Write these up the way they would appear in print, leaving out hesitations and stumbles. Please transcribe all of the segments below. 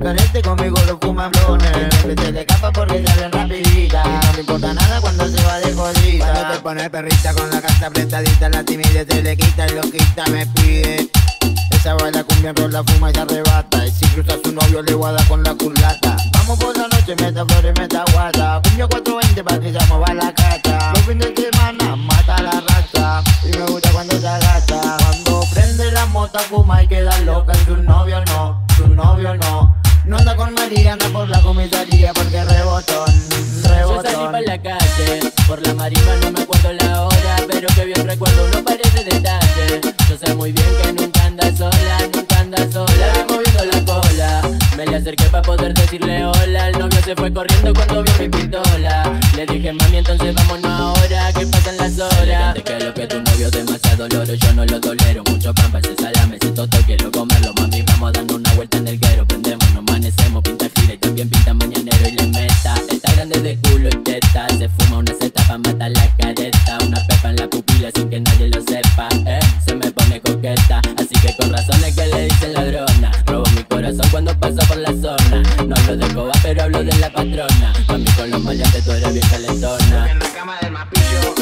diferente, conmigo lo fuman blones. Siempre se le escapa porque sale rapidita. No le importa nada cuando se va de jodida. Cuando te pones perrita con la carta apretadita, la timidez se le quita y loquita me pide. Esa baila cumbia, rola, fuma y se arrebata. Y si cruza a su novio le guarda con la culata. Vamos por la noche, meta flores, meta guata. Cumbia 420 pa' que se mueva la cacha. Los fines de semana mata la racha. Y me gusta cuando se agacha. Cuando prende la mota, fuma y queda loca. Y su novio no, su novio no. No anda con María, anda por la comisaría porque rebotón, rebotón. Yo salí pa' la calle, por la marimba no me acuerdo la hora, pero que bien recuerdo unos pares de detalles. Yo sé muy bien que nunca anda sola, nunca anda sola, vi moviendo la cola. Me le acerqué pa' poder decirle hola, el novio se fue corriendo cuando vio mi pistola. Le dije mami entonces vámonos ahora, que pasan las horas. Te que lo que tu novio es demasiado loro, yo no lo tolero. Mucho pan, ese salame, ese toto quiero comerlo. Mami vamos dando una vuelta en el guero, prendemos, nos amanecemos, pinta gira y también pinta mañanero y le meta. Está grande de culo y teta, se fuma una seta pa' matar la careta. Una pepa en la pupila sin que nadie lo sepa, se me pone coqueta. Así que con razones que le dicen ladrona. Robo mi corazón cuando paso por la zona. No hablo de coba pero hablo de la patrona. Mami con los maleantes tú eres bien calentona. En la cama del mapillo.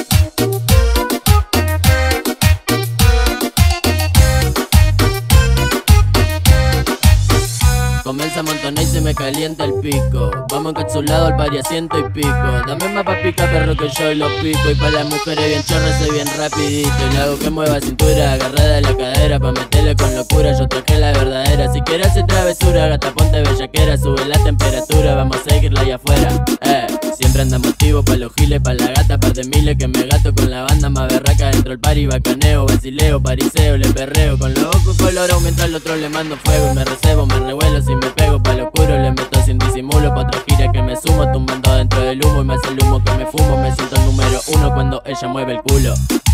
Comienza a montonar y se me calienta el pico. Vamos encapsulado al pari a ciento y pico. Dame más pa' pica perro que yo lo pico. Y pa' las mujeres bien chorras soy bien rapidito. Y le hago que mueva cintura, agarrada de la cadera pa' meterle con locura, yo traje la verdadera. Si quieres hacer travesura, gata ponte bellaquera. Sube la temperatura, vamos a seguirla allá afuera. Siempre andamos activos pa' los giles, pa' la gata, par de miles que me gato con la banda más berraca. Dentro el pari, bacaneo, vacileo, pariseo, le perreo. Con los ojos colorados mientras al otro le mando fuego. Y me recebo, me revuelo, si me pego pa' lo oscuro le meto sin disimulo. Pa' otra gira que me sumo, tumbando dentro del humo. Y me hace el humo que me fumo, me siento el número uno cuando ella mueve el culo.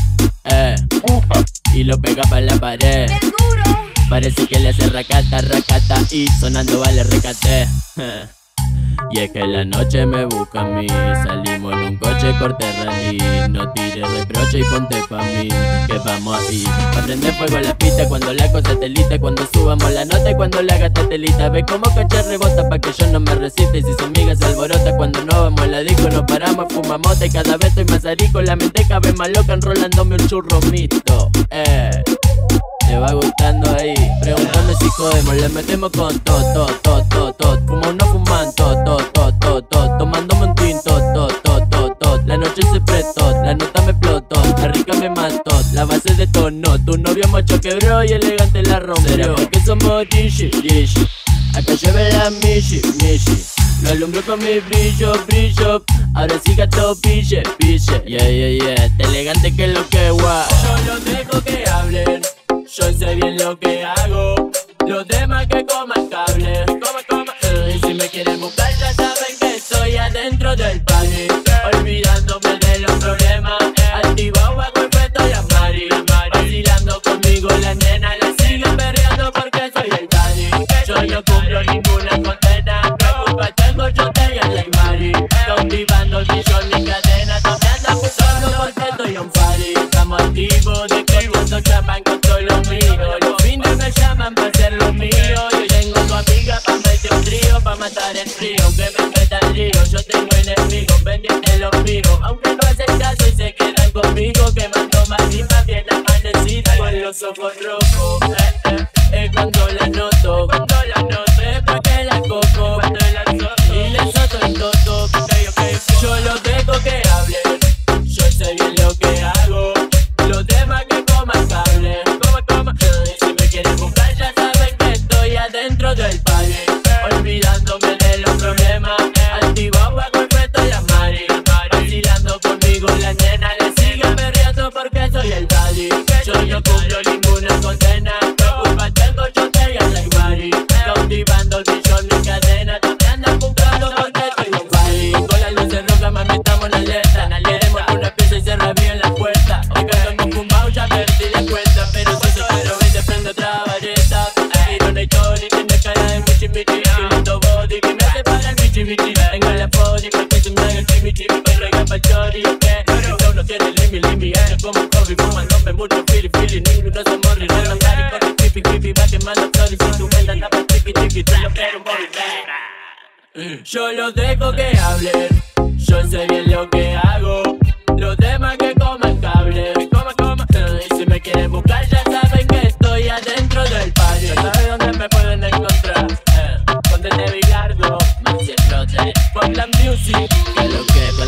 Y lo pega pa' la pared. Parece que le hace racata, racata. Y sonando vale recate. Y es que la noche me busca a mí. Salimos en un coche corte rally. No tires reproche y ponte pa' mí, que vamos ahí. Pa' prender fuego a la pista cuando la cosa telita. Cuando subamos la nota y cuando la gata telita. Ve como caché rebota pa' que yo no me resiste. Y si su amiga se alborota cuando no vamos a la disco. Nos paramos, fumamos y cada vez estoy más arico. La mente cabe más loca enrolándome un churro mito. Le va gustando ahí. Pregúntame si jodemos, le metemos con todo. Fumo no fuman, todo. Tomándome un tinto, todo. La noche se prestó, la nota me explotó. La rica me mató, la base de tono. Tu novio macho quebró y elegante la rompió. ¿Será porque somos dishi? Acá lleve la mishi. Lo alumbro con mi brillo. Ahora sí gato pille. Yeah. Te elegante que es lo que guau. Yo los dejo que hablen. Yo sé bien lo que hago. Los demás que coman cable. Y si me quieren buscar ya saben que estoy adentro del party. Olvidándome de los problemas. Activado bajo el peto y a Mari. Vacilando conmigo la nena. La siguen perreando porque soy el daddy. Yo no cumplo ninguna condena. Preocupa tengo yo te y la Mari. Cautivando el millón ni cadena. No me anda acusando porque estoy on party. Estamos activos de que cuando chapan con todo lo mío. Los fines me llaman para hacer lo mío. Yo tengo tu amiga pa' meter un trío, pa' matar el frío, que me meta el río. Yo tengo enemigos, pendiente los míos. Aunque no hacen caso y se quedan conmigo. Quemando marima bien amanecida con los ojos rojos. Es cuando la noto, es pa' que la coco. Y les soto el toto. Yo los dejo que hablen. Yo sé bien lo que hago. Los demás que coman cable. Y si me quieren buscar ya saben que estoy adentro del party. Olvidándome de los problemas. Activado bajo el peto y a Mari. Vacilando conmigo la nena. Le siguen berreando porque soy el daddy. Yo no cumplo ninguna condena. Preocupa tengo yo te y a la Mari. Cautivando el billón mi cadena. No me andan buscando porque soy un party. Con las luces rojas mami estamos en alerta. Queremos una pieza y cerrar bien la puerta. Hoy que hemos fumado ya perdí la cuenta. Pero si se pero ven te prendo otra vareta. Tiro una historia y tiene cara de michi. Lindo body que me hace para el michi. Venga la podi porque se me haga el chimichi. Me traigan pa'l chori, ok. Pero no tiene limi. Como un hobby fumándome mucho fili. Ninguno se morre. No la cari con el creepy. Va quemando flores y tu mente anda pa' chiqui. Tú lo quieres un poquito. Yo los dejo que hablen, yo sé bien lo que hago. Los demás que coman cable, y si me quieren buscar ya saben que estoy adentro del party. Ya saben dónde me pueden encontrar, con Tete Bilardo, Maxi Frote, Poplan Music. Que lo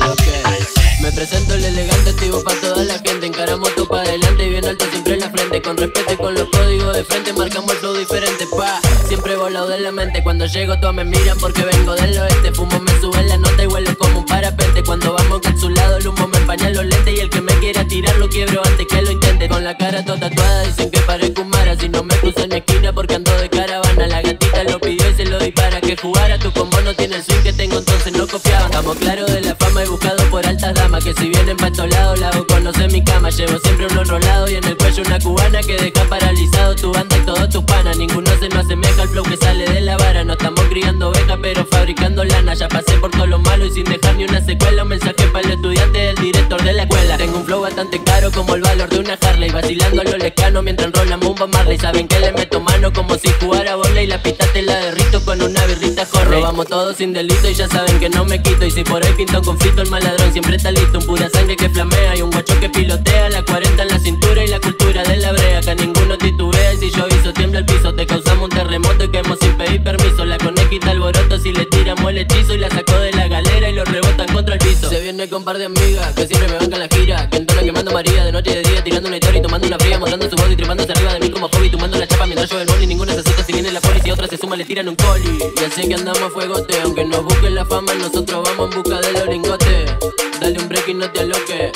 que me presento el elegante, activo pa' toda la gente. Encaramos todo pa' adelante y bien alto siempre en la frente. Con respeto y con los códigos de frente marcamos el flow diferente, pa. Siempre volado de la mente, cuando llego todos me miran porque vengo del oeste. Fumo, me sube la nota y huelo como un parapente. Cuando vamos encapsulado el humo me empaña los lentes. Y el que me quiera tirar lo quiebro antes que lo intente. Con la cara toda tatuada dicen que parezco un mara. Si no me cruzo en esquina porque ando de caravana. La gatita lo pidió y se lo di para que jugara. Tu combo no tiene el swing que tengo, entonces no copiaba. Estamos claros de la fama y buscado por altas damas, que si vienen pa' estos lados la hago conocer mi cama. Llevo siempre un enrolado y en el cuello una cubana que deja paralizado tu banda y todos tus panas. Ninguno se nos asemeja al flow que sale de la vara. No estamos criando ovejas pero fabricando lana. Ya pasé por todo lo malo y sin dejar ni una secuela. Un mensaje para el estudiante del director de la escuela. Tengo un flow bastante caro como el valor de una Harley. Vacilando a lo lejano mientras enrolamos un Bob Marley. Saben que le meto mano como si jugara volei. La pista te la derrito con una birrita Jorge. Robamos todo sin delito y ya saben que no me quito. Y si por ahí pinto un conflicto el maladrón siempre está listo. Un pura sangre que flamea y un guacho que pilotea. La 40 en la cintura y la cultura de la brea. Acá ninguno titubea y si yo aviso tiembla el piso. Te causamos un terremoto y caemos sin pedir permiso. La conejita alboroto si le tiramos el hechizo. Y la sacó de la galera y lo rebotan contra el piso. Se viene con par de amigas que siempre me bancan la gira. Que entona quemando María de noche y de día. Tirando una historia y tomando una fría. Mostrando su body y trepándose arriba de mí como hobby. Tomando la chapa mientras yo el money. Ninguna se asusta si viene la poli. Si otra se suma le tiran un coli. Y así que andamos a fuegote. Aunque nos busquen la fama nosotros vamos en busca de los lingotes. Dale un break y no te aloques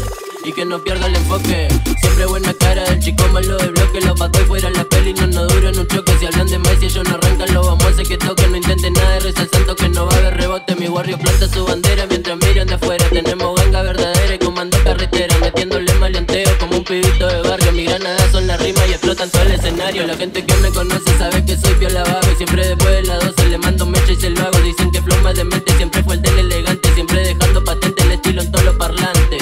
y que no pierda el enfoque. Siempre buena cara del chico malo de bloque. Los patos fuera la peli no nos duran un choque. Si hablan de más y ellos no arrancan los vamos a hacer que toquen. No intenten nada de reza al santo que no va a haber rebote. Mi barrio planta su bandera mientras miran de afuera. Tenemos ganga verdadera y comando carretera. Metiéndole maleanteo como un pibito de barrio. Mi granada son las rimas y explotan todo el escenario. La gente que me conoce sabe que soy piola vago. Y siempre después de las 12 le mando mecha y se lo hago. Dicen que flow más de mente siempre fue el del elegante. Siempre dejando patente el estilo en todos los parlantes.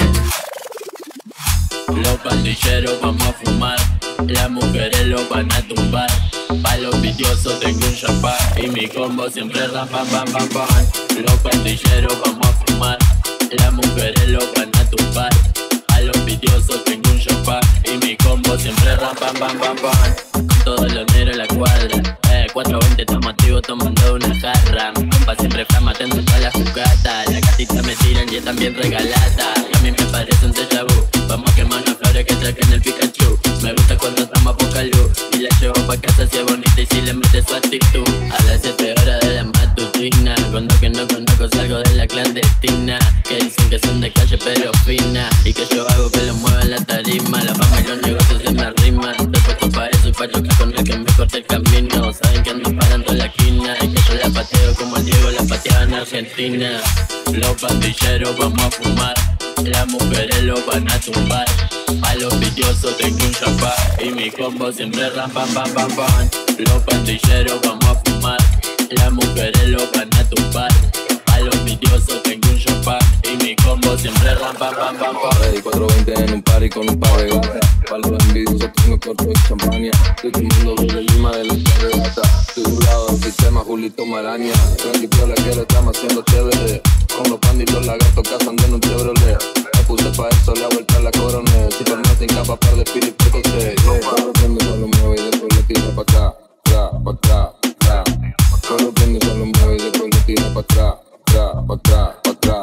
Los pandilleros vamos a fumar, las mujeres lo van a tumbar. Pa' los vidiosos tengo un champán y mi combo siempre ram pam pam pam pam. Los pandilleros vamos a fumar, las mujeres lo van a tumbar. Pa' los vidiosos tengo un champán y mi combo siempre ram pam pam pam pam. Todos los negros en la cuadra, 420 estamos activos tomando una jarra. Mi compa siempre flama atento a la jugata. La gatita me tiran y están bien regalada. Y a mí me parece un déjà vu. Vamos a quemar unas flores que traigan el Pikachu. Me gusta cuando estamos a poca luz y la llevo pa' casa si es bonita y si le mete su actitud. A las 7 horas de la matutina, cuando que no conozco salgo de la clandestina. Que dicen que son de calle pero fina y que yo hago que lo muevan la tarima. La fama y los negocios se me arriman. Estoy puesto pa' eso y pa' chocar con el que me corta el camino. Saben que ando parando la esquina y que yo la pateo como el Diego la pateaba en Argentina. Los pandilleros vamos a fumar, las mujeres lo van a tumbar. A los vidiosos tengo un champán y mi combo siempre ram pam pam pam pam. Los pandilleros vamos a fumar, las mujeres lo van a tumbar. A los vidiosos tengo un champán y mi combo siempre ram pam pam pam pam. Ready 420 en un party con un par de gotas. Para los envidiosos tengo corto de champaña. Estoy tomando desde Lima de la de gata. Estoy burlado del sistema Julito Maraña. Tranqui piola quiero estamos haciendo TVD. Con los pandis los lagartos cazando en un Chevrolet. Me puse pa' eso, la vuelta a la coroné. Superman sin capa, par de pili precoce. Solo prende, solo mueve y después le tira pa' acá. Pa' acá, pa' acá. Solo prende, solo mueve y después le tira pa' acá. Pa' acá, pa' acá.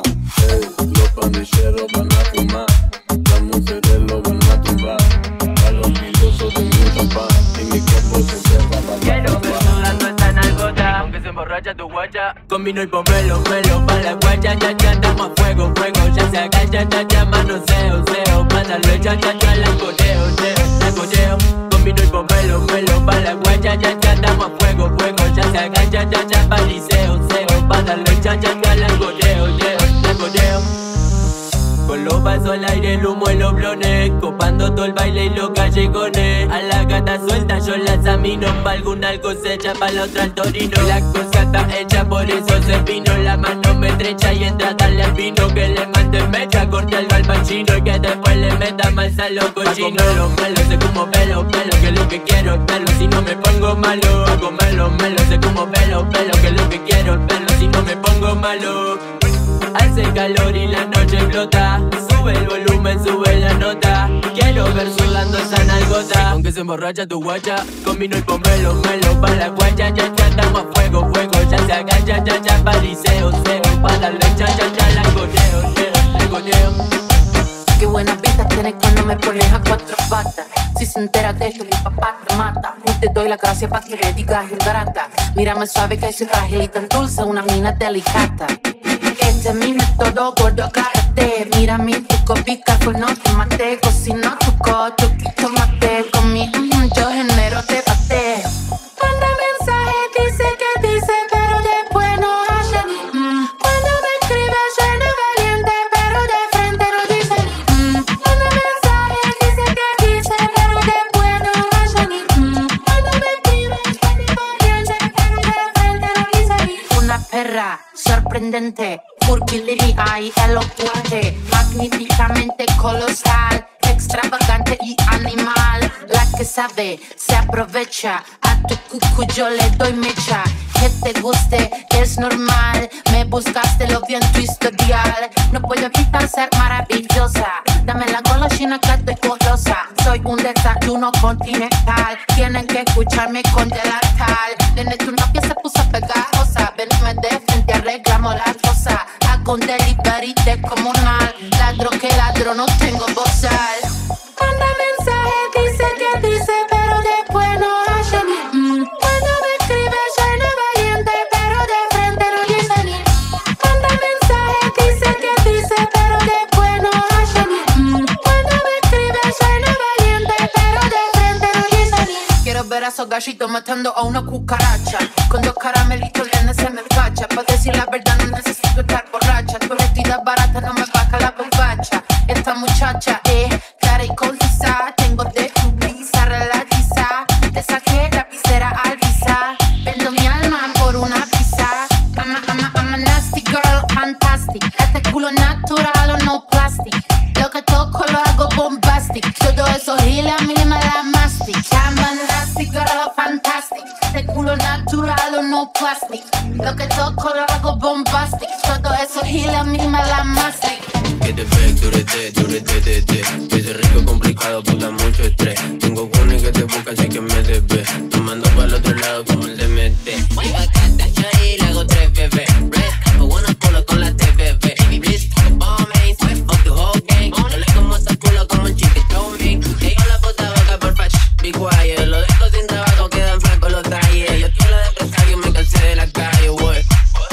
Los pandilleros van a fumar, las mujeres lo van a tumbar. A los milosos tengo un champán y mi combo se cierra pa' quiero ver sudando esta nalgota, aunque se emborracha tu guacha. Con vino y pomelo, melo, pa' la guacha. Ya, ya, damos a fuego, fuego. Ya se agacha, ya, ya, manoseo, seo. Mándalo, ya, ya, ya, la codeo, la codeo. Con vino y pomelo, melo, pa' la guacha. Ya, ya, damos a fuego, fuego. Ya se agacha, ya, ya, pariseo, seo. Mándalo, ya, ya, ya, la codeo, la codeo. Con los vasos al aire, el humo y los blones, copando todo el baile y los callejones. A la gata rienda suelta, yo la examino pa' alguna cosecha, pa' la otra al torino. La cosa está hecha, por eso se vino. La mano me estrecha y entra a darle al vino. Que le mande mecha, corte algo al machino. Y que después le meta más a los cochinos. Hago melo, sé como pelo, que lo que quiero es pelo. Si no me pongo malo, hago melo, sé como pelo, que lo que quiero es pelo. Si no me pongo malo. Hace calor y la noche explota. Sube el volumen, sube la nota. Quiero ver sudando esa nalgota. Aunque se emborracha tu guacha, combino y pomelo, pa' la guacha, ya, estamos a fuego, ya se agacha, ya, pariseo, pa' la lecha, ya, la coneo. Qué buena vista tienes cuando me pones a cuatro patas. Si se entera de esto, mi papá te mata. Y te doy la gracia pa' que le digas ingrata. Mírame suave que soy frágil y tan dulce, una mina delicata. Este es mi método, gordo, agárrate. Mira mi truco, pica, pues no te maté. Cocino tu coto, quito mate. Con mi yo genero debate. Manda mensaje, dice que dice, pero después no hace. Cuando me escribe suena valiente, pero de frente no dice. Manda mensaje, dice que dice, pero después no hace. Cuando me escribe suena valiente, pero de frente no dice. Una perra sorprendente, curvilínea y elocuente, magníficamente colosal, extravagante y animal. La que sabe se aprovecha, a tu cucu yo le doy mecha. Que te guste es normal, me buscaste, lo vi en tu historial. No puedo evitar ser maravillosa, dame la golosina que estoy golosa. Soy un desayuno continental, tienen que escucharme con delatal. Nene, tu novia se puso pegajosa, venme de frente, arreglamos la cosa. Hago un delivery descomunal, ladro que ladro, no tengo bozal. Manda mensaje, dice que dice, pero después no hace. Cuando me escribe suena valiente, pero de frente no dice ni. Manda mensaje, dice que dice, pero después no hace. Cuando me escribe suena valiente, pero de frente no dice ni. Quiero ver a esos gallitos matando a una cucaracha. Con dos caramelitos le se me facha. Pa' decir la verdad no necesito estar borracha. Tu vestida barata no me baja la bombacha. Esta muchacha cara y colisa. Tengo de tu brisa relatiza. Te saqué la visera al visa. Vendo mi alma por una pizza. I'm a nasty girl, fantastic. Este culo natural o no plastic. Lo que toco lo hago bombastic. Todo eso gila a mí me la mastic. I'm a nasty girl, fantastic. Este culo natural o no plastic. Lo que toco lo hago bombastic. Todo eso gila a mí me la mastic. Que te ve, durete. Ese rico complicado, puta mucho estrés. Tengo una que te busca, así que me debe. Tomando para el otro lado como el DMT. Y bacata, chari, le hago 3 bebés. Red, me bueno culo con la TVB. Baby, please, all main, fuck the whole gang. No le como esa culo como un chicken chow mein. Ellos la puta boca por flash, be quiet. Lo dejo sin trabajo, quedan francos los talles. Yo tengo la de empresario, me cansé de la calle, wey.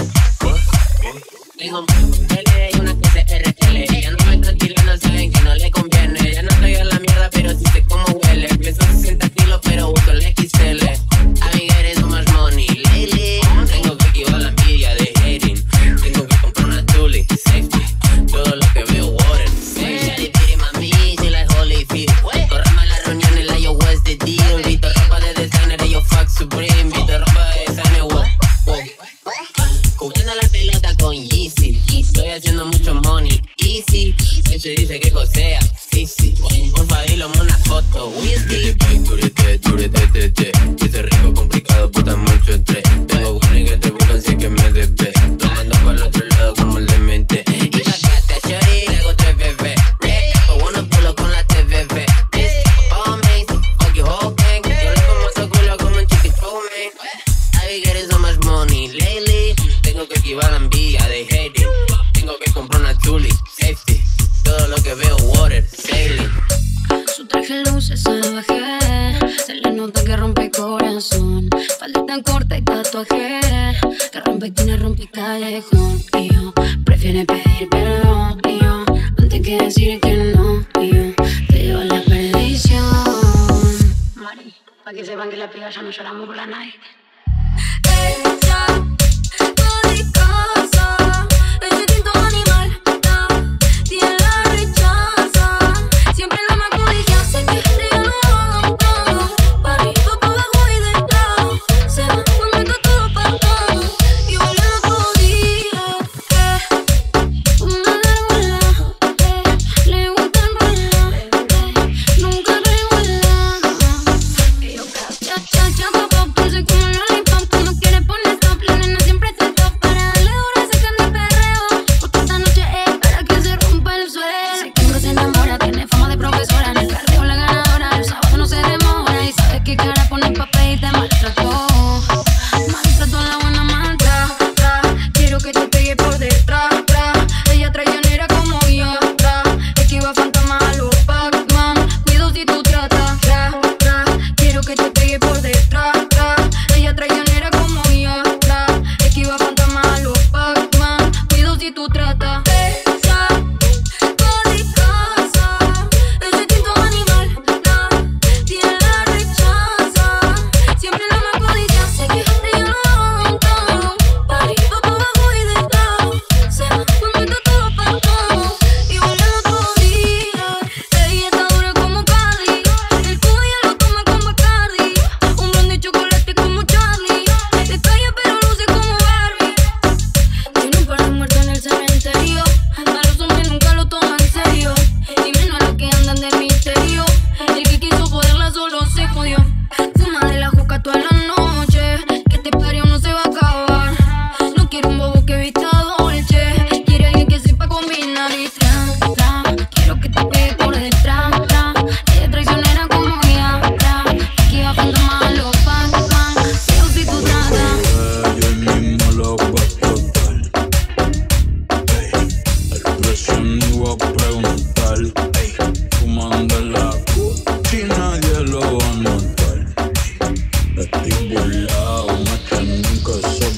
Tengo L y una que se RL. Ella no me tranquila, no saben que no le conviene. Ya no estoy en la mierda, pero sí sé cómo huele. Peso 60 kilos, pero uso el XL. A mi eres so much money lately. Tengo que esquivar la envidia de hating. Tengo que comprar una Julie, safety. Todo lo que veo, water. Shady piri mami, she like Holyfield. Corremos las reuniones, la yo was the deal. Vito ropa de designer, yo fuck Supreme. Vito ropa de designer, wow. Cubriendo la pelota con Yeezy. Estoy haciendo mucho money, easy. Eso dice que cosea, sí. Porfa, dilo una foto, whisky. Durete. Ese rico complicado, puta mucho estrés. Tengo una que te buscan, así que me debe. Tomando para el otro lado como el demente. Y bacata, shorty, le hago 3 bebés. Red, bueno culo con la TVB. All main, fuck your whole gang. Yo le como ese culo como un chicken chow mein. I be getting so much money lately. Tengo que esquivar la envidia de hating. Tengo que comprar una Julie, safety. Todo lo que veo, water, sailing. Su traje luce salvaje. Se le nota que rompe corazón. Falda tan corta y tatuaje. Que rompe esquina, rompe callejón. Y yo prefiere pedir perdón. Y yo antes que decir que no. Y yo te llevo a la perdición. Mari, pa' que sepan que la piba ya no lloramos por la night. Ella, codicosa, es instinto animal, no, tiene la rechaza. Siempre la más codiciosa, que te lo hago todo. Para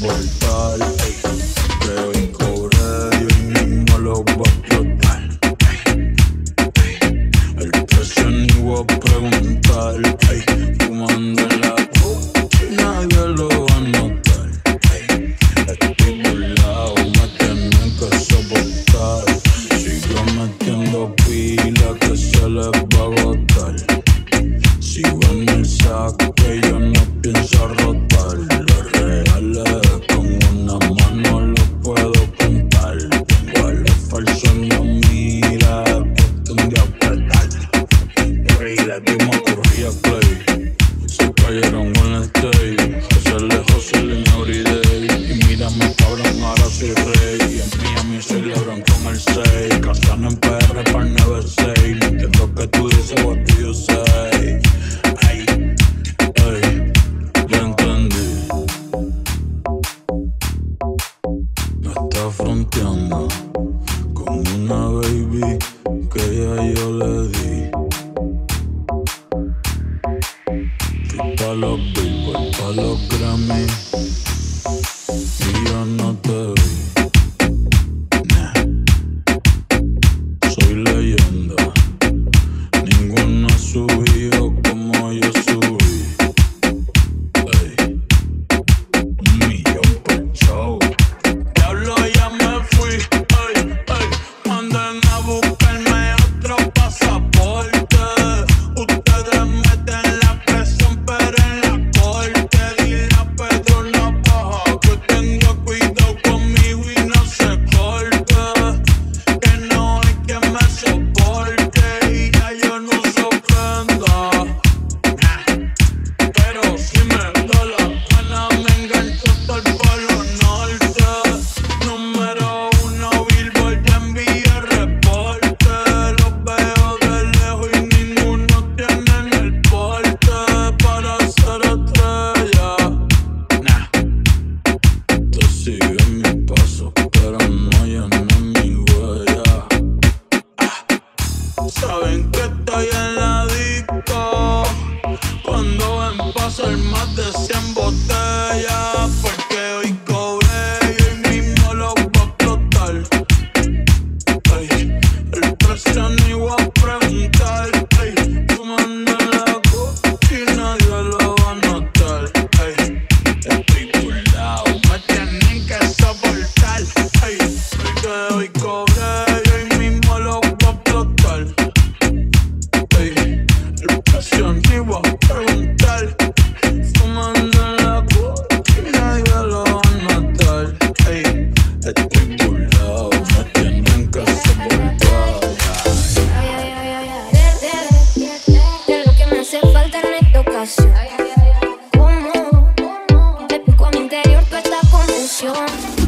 soportar. Que hoy cobré y hoy mismo lo voy a explotar. El precio ni voy a preguntar. Fumando en la coche y nadie lo va a notar. Estoy burlado, me tienen que soportar. Sigo metiendo pila que se les va a agotar. Sigo en el saco que yo no pienso rotar. Los reales con una mano los puedo contar. Tengo a los falsos en la mira, cuestión de apretar. Y le dimos corría play. Se cayeron con el stay. José lejos se le everyday. Y mírame cabrón, ahora soy rey. En Miami celebran con el 6. Casan en PR para el 9-6. No entiendo que tú dices what do you say. Ya entendí. Me está fronteando con una baby que ya yo le di. Fui pa' los Billboard, pa' los Grammy y yo no te vi. Nah. Soy leyenda. Ninguno ha subido como yo subí. Un millón por show. Diablo, ya me fui. Manden a buscarme otro pasaporte. Ustedes meten la presión, pero en la corte. Dile a Pedro Navaja que tenga cuidado conmigo y no se corte. Que no hay quien me soporte y ya yo no se ofenda. Pero si me da la gana me engancho hasta el Polo Norte. Número 1 Billboard, ya envié reporte. Los veo de lejos y ninguno tiene el porte para ser estrella. Te sigue mi paso, pero no llené mi huella. Saben que estoy en la disco cuando en pasar más de 100 botellas. Porque hoy cobré y hoy mismo lo voy a explotar. El precio ni voy a preguntar. Fumando en la coche y nadie lo va a notar. Estoy burlado, me tienen que soportar. Porque hoy cobré y hoy mismo lo voy a explotar. El precio ni voy a preguntar. Fumando en la coche y nadie lo va a notar. Estoy burlado, me tienen que soportar. De lo que me hace falta en esta ocasión. ¿Cómo le pico a mi interior toda esta confusión?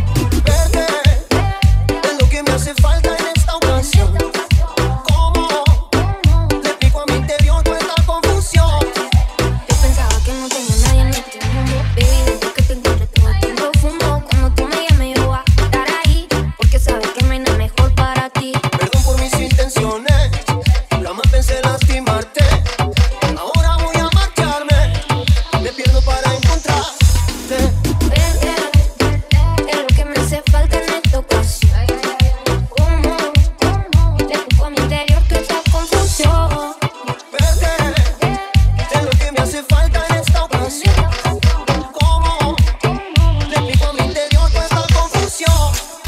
Es lo que me hace falta en esta ocasión. ¿Cómo le explico a mi interior toda esta confusión? Yo pensaba que no tenía nadie en este mundo. Baby, desde que te encontré todo tan profundo. Cuando tú me llames yo voy a estar ahí, porque sabes que no hay nada mejor para ti. Perdón por mis intenciones, jamás pensé lastimarte. Ahora voy a marcharme, me pierdo para encontrarte. Es lo que me hace falta en esta ocasión. ¿Cómo le explico a mi interior toda esta confusión? Es lo que me hace falta en esta ocasión. ¿Cómo le explico a mi interior toda esta confusión?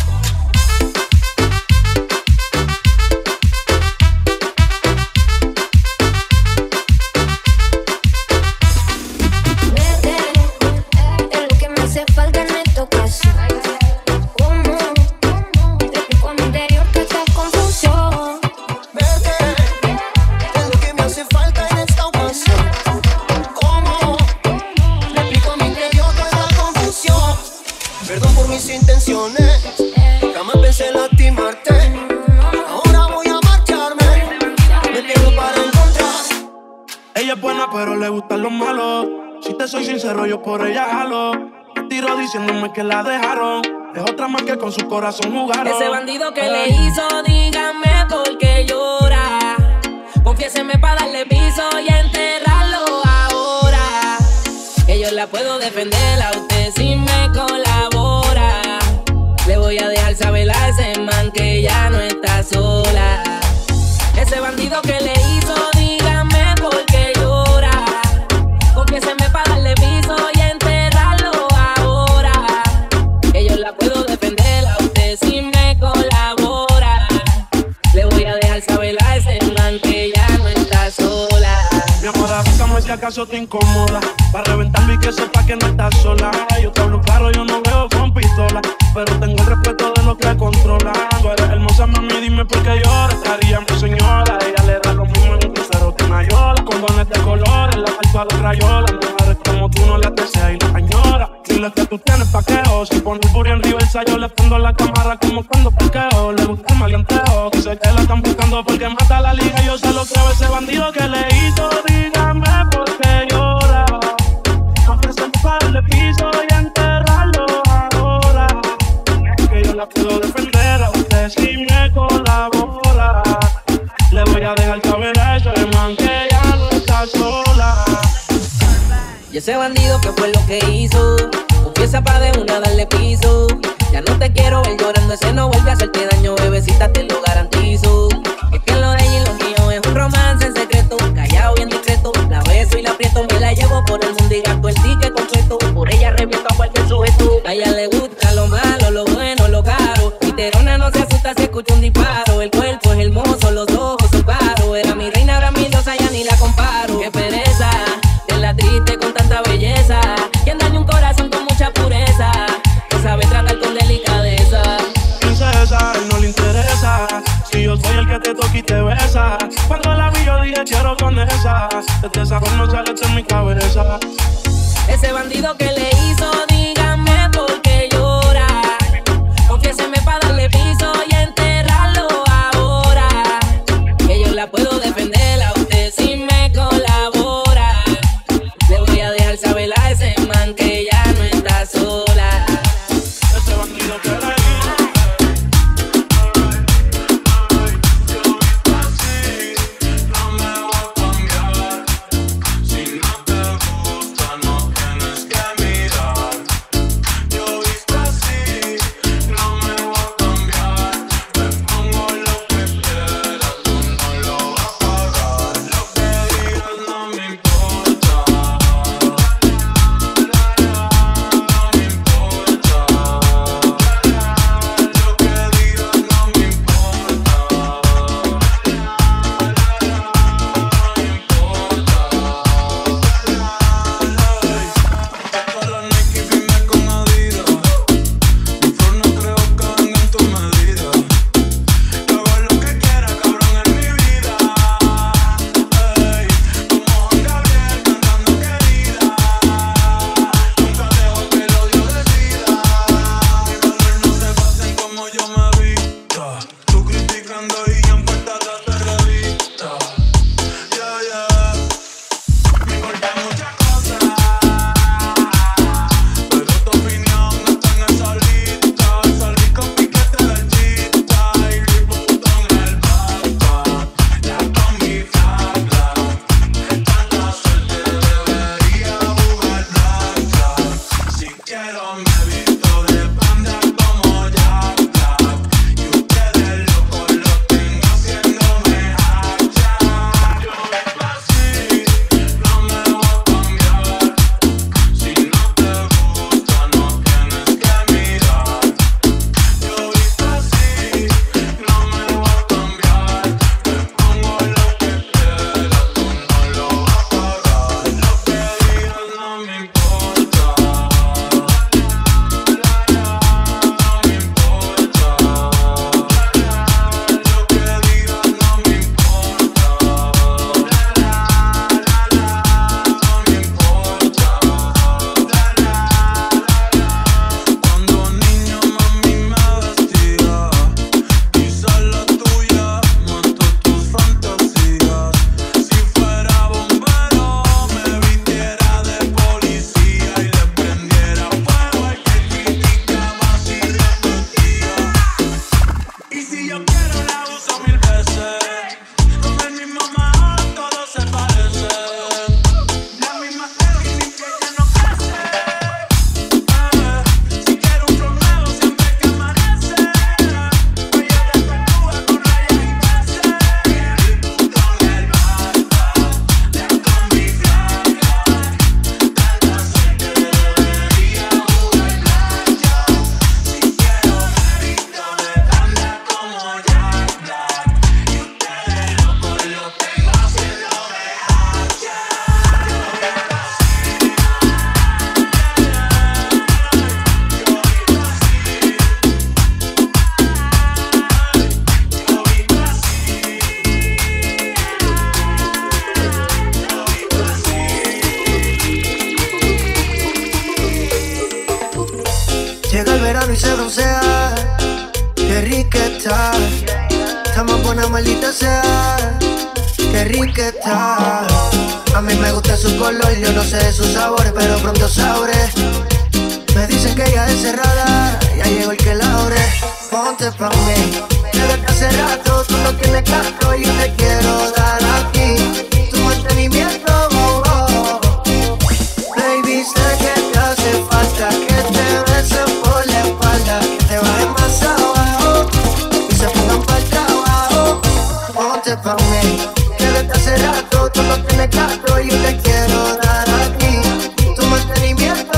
Es lo que me hace falta en esta ocasión. ¿Cómo le explico a mi interior toda esta confusión? Es lo que me hace falta en esta ocasión. ¿Cómo le explico a mi interior toda esta confusión? Perdón por mis intenciones, jamás pensé lastimarte. Ahora voy a marcharme, me pierdo para encontrar. Ella es buena pero le gustan los malos. Si te soy sincero yo por ella jalo. Me tiro diciéndome que la dejaron. Es otra más que con su corazón jugaron. Ese bandido que le hizo, dígame por qué llora. Confiéseme para darle piso y enterrarlo ahora. Que yo la puedo defender a usted. usted si me colabora. Le voy a dejar saber a ese man que ya no está sola. Ese bandido que le hizo, dígame por qué llora. Confiéseme para darle piso y enterrarlo ahora. Que yo la puedo defender a usted si me colabora. Le voy a dejar saber a ese man que ya no está sola. Mi amor, avísame si acaso te incomoda, para reventarlo y que sepa que no estás sola. Yo te hablo claro, yo no veo con pistola, pero tengo el respeto de lo que controla. Tú eres hermosa, mami, dime por qué llora. Estaría mi señora, ella le da lo mismo en un crucero que una yola. Condones de colores, la falta de rayola. Mujeres como tú no las deseas y las añora. Dile que tú tienes paqueo, si pone el burro en reversa yo le prendo la cámara como cuando paqueo. Le gusta el maleanteo, dice que la están buscando porque mata la liga. Yo se lo creo, ese bandido que le hizo, dígame por qué llora. Ofrecen para darle piso y enterrarlo ahora. Que yo la puedo defender a usted si me colabora. Le voy a dejar saber a ese man que ya no está sola. Y ese bandido que fue lo que hizo, confiesa pa' de una darle piso. Ya no te quiero ver llorando, ese no vuelve a hacerte daño, bebecita, te lo garantizo. Es que lo de ella y lo mío es un romance en secreto, callado bien discreto. La beso y la aprieto, me la llevo por el mundo y gasto el ticket completo. Por ella reviento a cualquier sujeto. A ella le gusta lo malo, lo bueno, lo caro. Literona no se asusta si escucha un disparo. El cuerpo es hermoso, los ojos son claros. Era mi reina, ahora mi diosa, ya ni la comparo. Qué pereza, es la triste con tanta belleza. Quien daña un corazón con mucha pureza, que sabe tratar con delicadeza. Princesa, él no le interesa si yo soy el que te toca y te besa. Cuando la vi yo dije quiero con esa. Desde esa forma sale en mi cabeza. Ese bandido que le hizo, dígame por qué llora. Confiéseme para darle piso y enterrarlo ahora. Que yo la puedo defender a usted si me colabora. Le voy a dejar saber a ese man que ya no está sola. Ese bandido que le hizo. No me voy a cambiar. Si no te gusta, no tienes que mirar. Yo broncea, qué rica está. Está más buena, maldita sea, qué rica está. A mí me gusta su color, yo no sé de sus sabores, pero pronto sabré. Me dicen que ella es cerrada, ya llegó el que la abre. Ponte pa' mí, que desde hace rato tú no tienes gasto y yo te quiero dar aquí tu mantenimiento. Baby, sé que te hace falta que te besen por la espalda, que te bajen más abajo y se pongan pa'l trabajo. Ponte pa' mí, que desde hace rato tú no tienes gasto y yo te quiero dar aquí tu mantenimiento.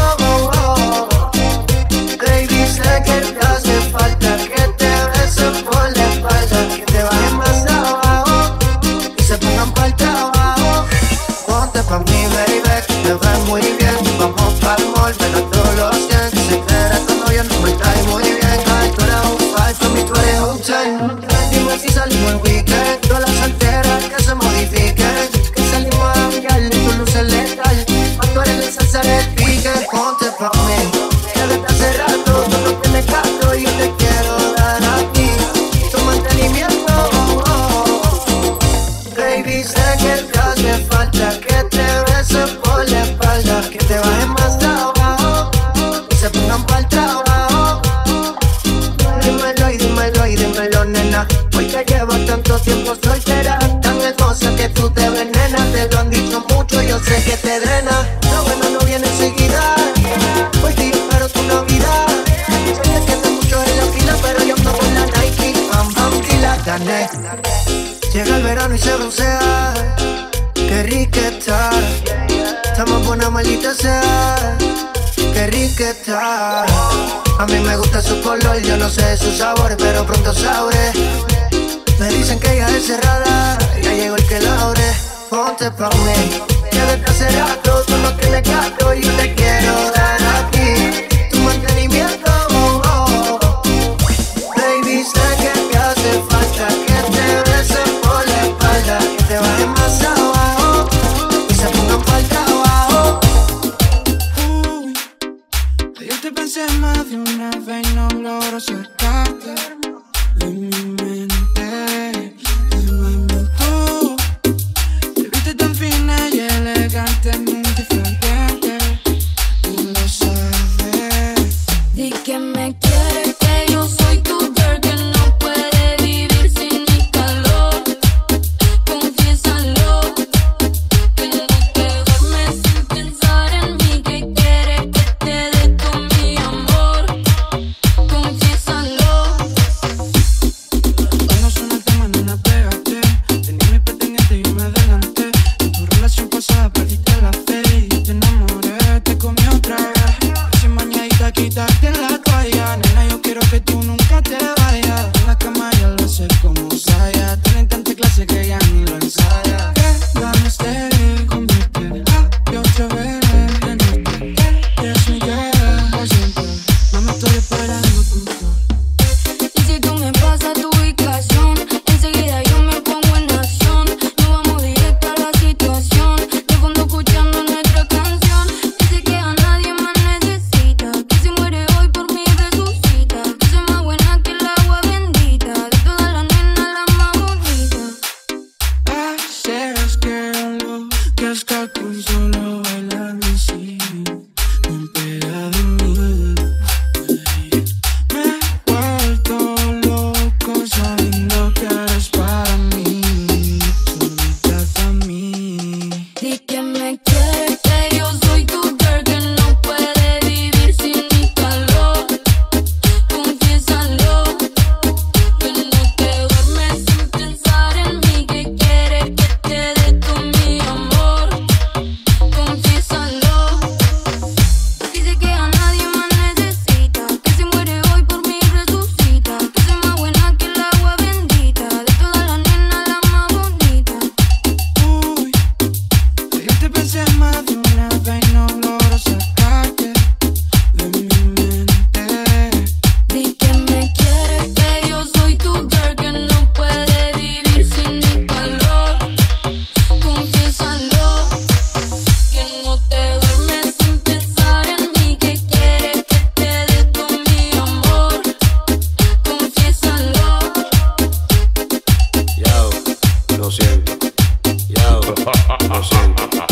Baby, sé que te hace falta que te besen por la espalda, que te bajen más abajo y se pongan pa'l trabajo. Ponte pa' mí, baby, que te ves muy bien. Vamos pa'l mall, pero todos los 100. Si que eres tu novio, no me trae muy bien. Ay, tú eres un 5, para mí tú eres un 10. Dime si salimos el weekend, todas las solteras que se modifiquen, que salimos a janguear y tu luz es letal, pa' tú eres la salsa del pique. Ponte pa' mí, que desde hace rato tú no tienes gasto y yo te quiero dar aquí tu mantenimiento. Baby, sé que te hace falta que te besen por la espalda, que te bajen más abajo y se pongan pa'l trabajo. Dímelo y dímelo, nena, porque llevas tanto tiempo soltera, tan hermosa que tú te ves, nena. Te lo han dicho mucho, yo sé que te drena. Lo bueno no viene enseguida, hoy te espero tu Navidad. Sé que tienes mucho en la fila, pero yo ando con la Nike, bam bam y la gané. Llega el verano y se broncea, qué rica está. Está más buena, maldita sea, qué rica está. A mí me gusta su color, yo no sé de sus sabores, pero pronto sabré. Me dicen que ella es cerrada, ya llegó el que la abre. Ponte pa' mí, que desde hace rato tú no tienes gasto y yo te quiero dar aquí tu mantenimiento. Baby, sé que te hace falta que te besen por la espalda, que te bajen más abajo y se pongan pa'l trabajo. Yo te pensé más de una vez y no logro sacarte de mi mente. De nuevo tú te viste tan fina y elegante, muy diferente. Tú lo sabes. Lo siento. Yo, lo siento.